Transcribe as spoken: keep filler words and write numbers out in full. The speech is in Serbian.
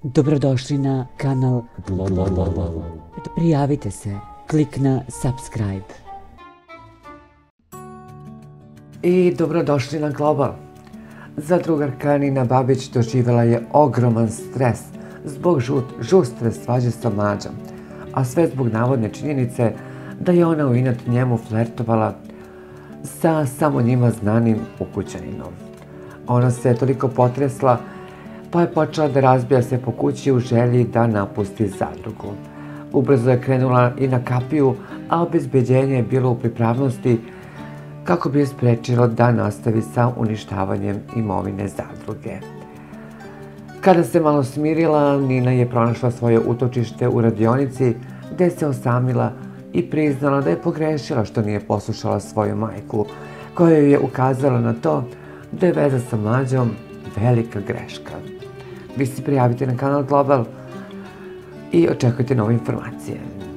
Dobrodošli na kanal Global. Prijavite se, klik na subscribe. I dobrodošli na Global. Zadrugarka Nina Babić doživjela je ogroman stres zbog žustre svađe sa mlađom, a sve zbog navodne činjenice da je ona u inat njemu flertovala sa samo njima znanim ukućaninom. Ona se toliko potresla pa je počela da razbija se po kući u želji da napusti zadrugu. Ubrzo je krenula i na kapiju, a obezbeđenje je bilo u pripravnosti kako bi je sprečilo da nastavi sa uništavanjem imovine zadruge. Kada se malo smirila, Nina je pronašla svoje utočište u radionici gde se osamila i priznala da je pogrešila što nije poslušala svoju majku, koja joj je ukazala na to da je veza sa mlađom velika greška. Vi se prijavite na kanal Global i očekujte nove informacije.